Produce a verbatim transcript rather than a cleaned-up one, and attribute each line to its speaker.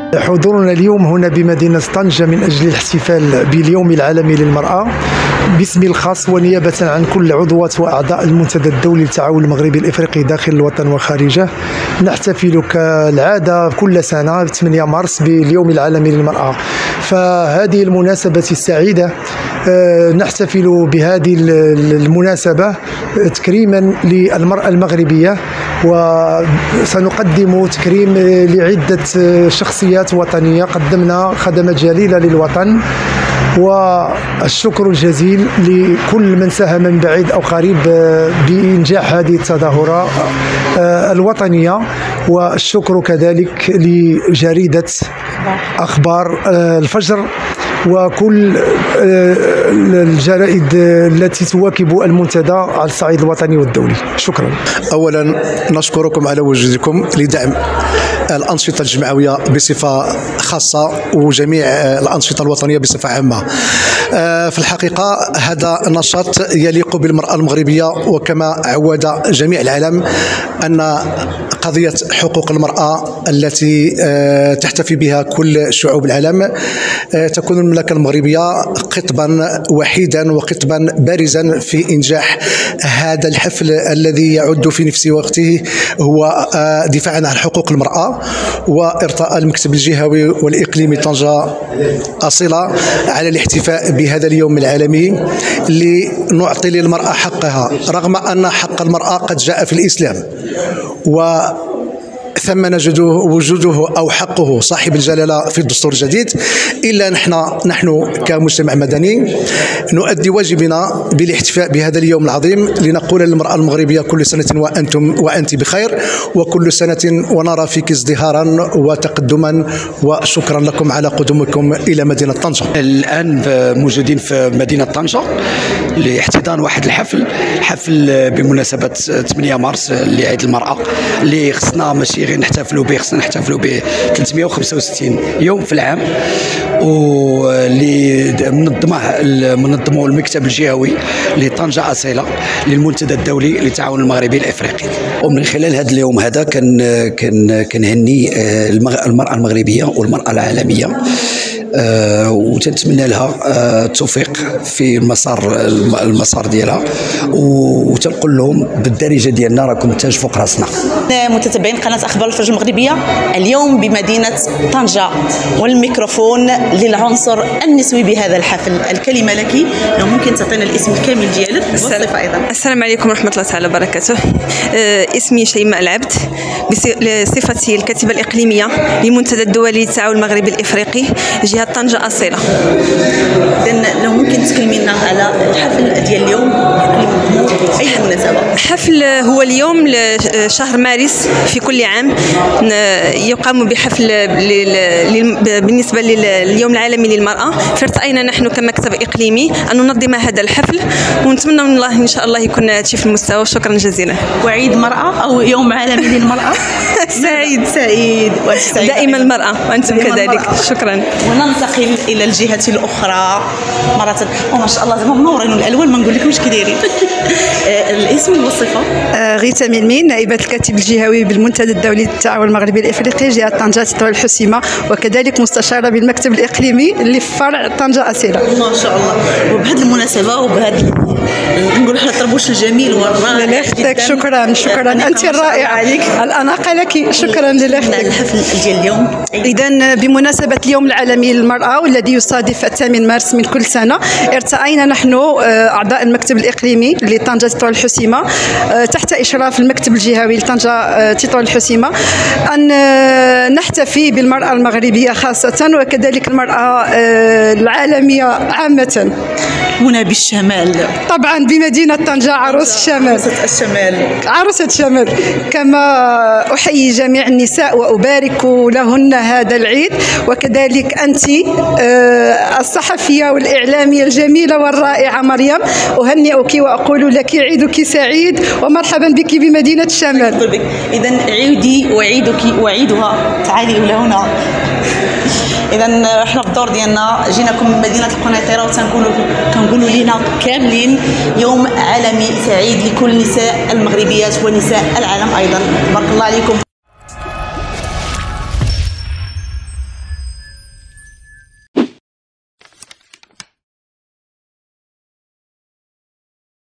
Speaker 1: حضورنا اليوم هنا بمدينة طنجة من أجل الاحتفال باليوم العالمي للمرأة باسمي الخاص ونيابة عن كل عضوات وأعضاء المنتدى الدولي للتعاون المغربي الإفريقي داخل الوطن وخارجه. نحتفل كالعادة كل سنة ثمانية مارس باليوم العالمي للمرأة، فهذه المناسبة السعيدة نحتفل بهذه المناسبة تكريما للمرأة المغربية، وسنقدم تكريم لعدة شخصيات وطنية قدمنا خدمات جليلة للوطن، والشكر الجزيل لكل من ساهم من بعيد أو قريب بإنجاح هذه التظاهرة الوطنية، والشكر كذلك لجريدة أخبار الفجر وكل الجرائد التي تواكب المنتدى على الصعيد الوطني والدولي. شكرا.
Speaker 2: أولا نشكركم على وجودكم لدعم الأنشطة الجمعوية بصفة خاصة وجميع الأنشطة الوطنية بصفة عامة. في الحقيقة هذا نشاط يليق بالمرأة المغربية، وكما عود جميع العالم أن قضية حقوق المرأة التي تحتفي بها كل شعوب العالم تكون المملكة المغربية قطبا وحيدا وقطبا بارزا في إنجاح هذا الحفل الذي يعد في نفس وقته هو دفاعا عن حقوق المرأة وإرضاء المكتب الجهوي والإقليمي طنجة أصيلة على الاحتفاء بهذا اليوم العالمي لنعطي للمرأة حقها، رغم أن حق المرأة قد جاء في الإسلام و ثم نجد وجوده أو حقه صاحب الجلالة في الدستور الجديد، إلا نحن نحن كمجتمع مدني نؤدي واجبنا بالاحتفاء بهذا اليوم العظيم لنقول للمرأة المغربية كل سنة وأنتم وأنت بخير، وكل سنة ونرى فيك ازدهارا وتقدما، وشكرا لكم على قدومكم إلى مدينة طنجة.
Speaker 3: الآن موجودين في مدينة طنجة لاحتضان واحد الحفل حفل بمناسبة ثمانية مارس لعيد المرأة اللي خصنا ماشي غير نحتفلوا به، خصنا نحتفلوا به ثلاثمائة وخمسة وستين يوم في العام، واللي منظمه منظمه المكتب الجهوي لطنجة أصيلة للمنتدى الدولي للتعاون المغربي الافريقي. ومن خلال هذا اليوم هذا كان كان كنهني المرأة المغربية والمرأة العالمية، أه وتنتمنى لها أه التوفيق في المسار المسار ديالها، وتنقول لهم بالدارجه ديالنا راكم تاج فوق راسنا.
Speaker 4: متتبعين قناه اخبار الفجر المغربيه، اليوم بمدينه طنجه والميكروفون للعنصر النسوي بهذا الحفل. الكلمه لك، لو ممكن تعطينا الاسم الكامل ديالك والصفه ايضا.
Speaker 5: السلام عليكم ورحمه الله تعالى وبركاته. أه اسمي شيماء العبد بصفتي الكاتبه الاقليميه لمنتدى الدولي للتعاون المغربي الافريقي جهه طنجة أصيلة.
Speaker 4: إذن لو ممكن تكلمي لنا على الحفل ديال اليوم، أي مناسبة؟
Speaker 5: حفل هو اليوم لشهر مارس في كل عام يقام بحفل بالنسبة لليوم العالمي للمرأة، فارتأينا نحن كمكتب إقليمي أن ننظم هذا الحفل، ونتمنى من الله إن شاء الله يكون هادشي في المستوى. شكرا جزيلا.
Speaker 4: وعيد مرأة أو يوم عالمي للمرأة
Speaker 5: سعيد
Speaker 4: سعيد
Speaker 5: دائما المرأة وأنتم كذلك. شكرا.
Speaker 4: وننتقل الى الجهه الاخرى مره. وما شاء الله زعما منورين الالوان، ما نقول لكمش كي دايرين. الاسم والصفه؟
Speaker 6: غيتا ميمين، نائبه الكاتب الجهوي بالمنتدى الدولي للتعاون المغربي الافريقي جهه طنجة تطوير الحسيمه، وكذلك مستشاره بالمكتب الاقليمي اللي في فرع طنجة أصيلة.
Speaker 4: ما شاء الله. وبهذه المناسبه وبهذا نقول احنا الطربوش الجميل والرائع
Speaker 6: جدا. شكرا شكرا، انت الرائعه، الاناقه لك. شكرا لله.
Speaker 4: الحفل ديال اليوم
Speaker 6: اذا بمناسبه اليوم العالمي للمرأة والذي يصادف الثامن مارس من كل سنة، ارتأينا نحن أعضاء المكتب الإقليمي لطنجة تطوير الحسيمة تحت إشراف المكتب الجهوي لطنجة تطوير الحسيمة أن نحتفي بالمرأة المغربية خاصة، وكذلك المرأة العالمية عامة.
Speaker 4: هنا بالشمال
Speaker 6: طبعا بمدينة طنجة، عروس الشمال،
Speaker 4: عروسة الشمال
Speaker 6: عروسة الشمال. كما أحيي جميع النساء وأبارك لهن هذا العيد، وكذلك أنت الصحفية والإعلامية الجميلة والرائعة مريم، أهنئك وأقول لك عيدك سعيد ومرحبا بك بمدينة الشمال.
Speaker 4: إذا عيدي وعيدك وعيدها، تعالي إلى هنا. اذا احنا بالدور ديالنا جيناكم من مدينه القنيطره، وتنقولوا كنقولوا لينا كاملين يوم عالمي سعيد لكل نساء المغربيات ونساء العالم ايضا. بارك الله عليكم.